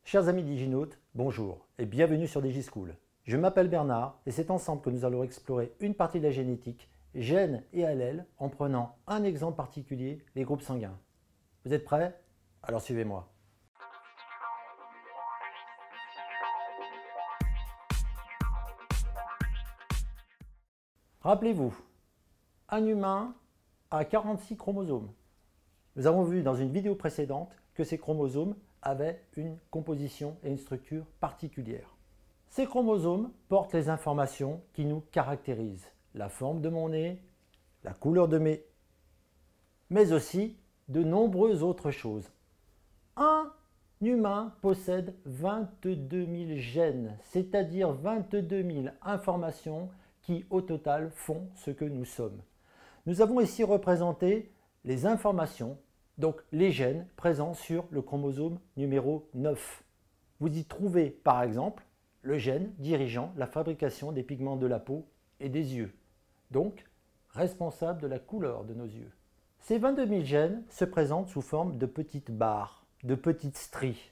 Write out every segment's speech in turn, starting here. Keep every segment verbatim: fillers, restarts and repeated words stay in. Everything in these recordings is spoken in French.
Chers amis diginautes, bonjour et bienvenue sur DigiSchool. Je m'appelle Bernard et c'est ensemble que nous allons explorer une partie de la génétique, gènes et allèles, en prenant un exemple particulier, les groupes sanguins. Vous êtes prêts? Alors suivez-moi. Rappelez-vous, un humain a quarante-six chromosomes. Nous avons vu dans une vidéo précédente que ces chromosomes avaient une composition et une structure particulière. Ces chromosomes portent les informations qui nous caractérisent, la forme de mon nez, la couleur de mes, mais aussi de nombreuses autres choses. Un humain possède vingt-deux mille gènes, c'est-à-dire vingt-deux mille informations qui au total font ce que nous sommes. Nous avons ici représenté les informations, donc les gènes présents sur le chromosome numéro neuf. Vous y trouvez par exemple le gène dirigeant la fabrication des pigments de la peau et des yeux, donc responsable de la couleur de nos yeux. Ces vingt-deux mille gènes se présentent sous forme de petites barres, de petites stries,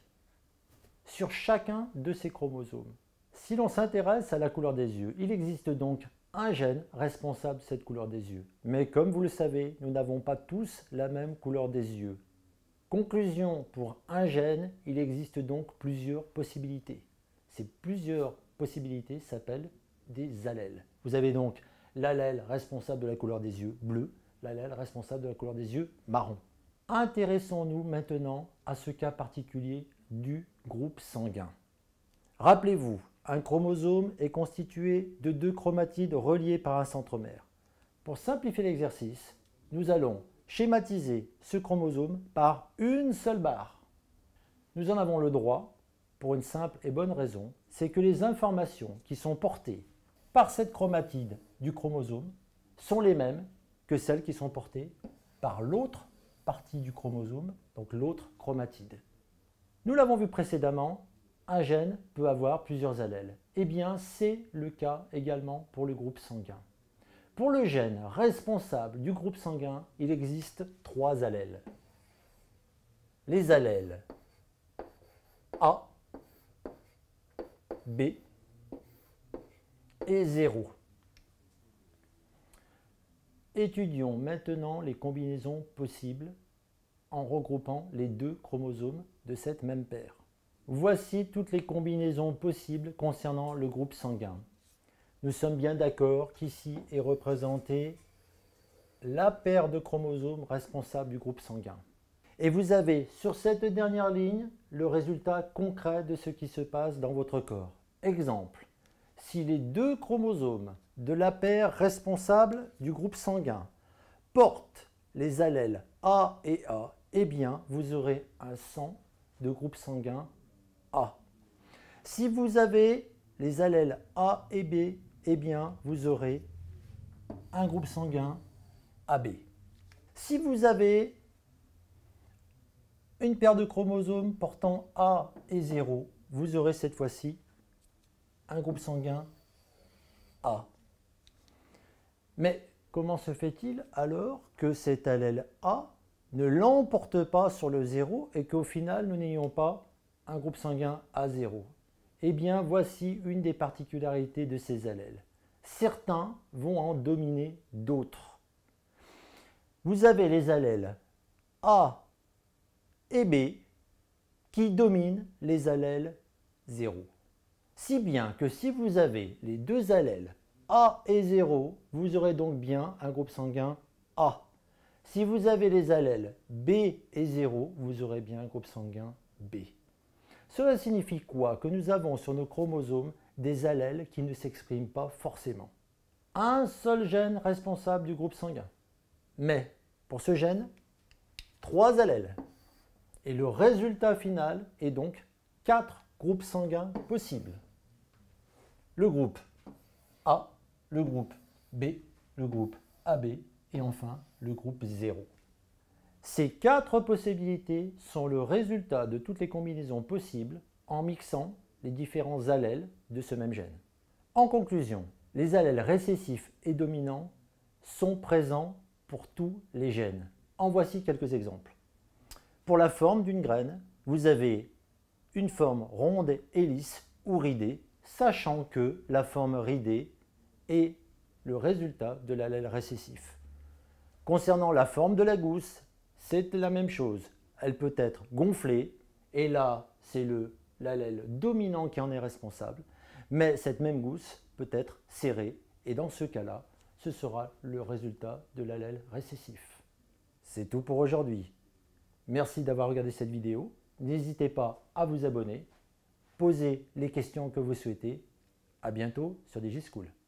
sur chacun de ces chromosomes. Si l'on s'intéresse à la couleur des yeux, il existe donc un gène responsable de cette couleur des yeux. Mais comme vous le savez, nous n'avons pas tous la même couleur des yeux. Conclusion, pour un gène, il existe donc plusieurs possibilités. Ces plusieurs possibilités s'appellent des allèles. Vous avez donc l'allèle responsable de la couleur des yeux bleu, l'allèle responsable de la couleur des yeux marron. Intéressons-nous maintenant à ce cas particulier du groupe sanguin. Rappelez-vous, un chromosome est constitué de deux chromatides reliées par un centromère. Pour simplifier l'exercice, nous allons schématiser ce chromosome par une seule barre. Nous en avons le droit pour une simple et bonne raison, c'est que les informations qui sont portées par cette chromatide du chromosome sont les mêmes que celles qui sont portées par l'autre partie du chromosome, donc l'autre chromatide. Nous l'avons vu précédemment, un gène peut avoir plusieurs allèles. Eh bien, c'est le cas également pour le groupe sanguin. Pour le gène responsable du groupe sanguin, il existe trois allèles. Les allèles A, B et zéro. Étudions maintenant les combinaisons possibles en regroupant les deux chromosomes de cette même paire. Voici toutes les combinaisons possibles concernant le groupe sanguin. Nous sommes bien d'accord qu'ici est représentée la paire de chromosomes responsable du groupe sanguin. Et vous avez sur cette dernière ligne le résultat concret de ce qui se passe dans votre corps. Exemple, si les deux chromosomes de la paire responsable du groupe sanguin portent les allèles A et A, eh bien vous aurez un sang de groupe sanguin A. Si vous avez les allèles A et B, eh bien vous aurez un groupe sanguin A B. Si vous avez une paire de chromosomes portant A et zéro, vous aurez cette fois-ci un groupe sanguin A. Mais comment se fait-il alors que cet allèle A ne l'emporte pas sur le zéro et qu'au final nous n'ayons pas un groupe sanguin A zéro? Eh bien, voici une des particularités de ces allèles. Certains vont en dominer d'autres. Vous avez les allèles A et B qui dominent les allèles zéro. Si bien que si vous avez les deux allèles A et zéro, vous aurez donc bien un groupe sanguin A. Si vous avez les allèles B et zéro, vous aurez bien un groupe sanguin B. Cela signifie quoi? Que nous avons sur nos chromosomes des allèles qui ne s'expriment pas forcément. Un seul gène responsable du groupe sanguin. Mais pour ce gène, trois allèles. Et le résultat final est donc quatre groupes sanguins possibles. Le groupe A, le groupe B, le groupe A B et enfin le groupe zéro. Ces quatre possibilités sont le résultat de toutes les combinaisons possibles en mixant les différents allèles de ce même gène. En conclusion, les allèles récessifs et dominants sont présents pour tous les gènes. En voici quelques exemples. Pour la forme d'une graine, vous avez une forme ronde et lisse ou ridée, sachant que la forme ridée est le résultat de l'allèle récessif. Concernant la forme de la gousse, c'est la même chose. Elle peut être gonflée, et là, c'est l'allèle dominant qui en est responsable, mais cette même gousse peut être serrée, et dans ce cas-là, ce sera le résultat de l'allèle récessif. C'est tout pour aujourd'hui. Merci d'avoir regardé cette vidéo. N'hésitez pas à vous abonner, poser les questions que vous souhaitez. À bientôt sur DigiSchool.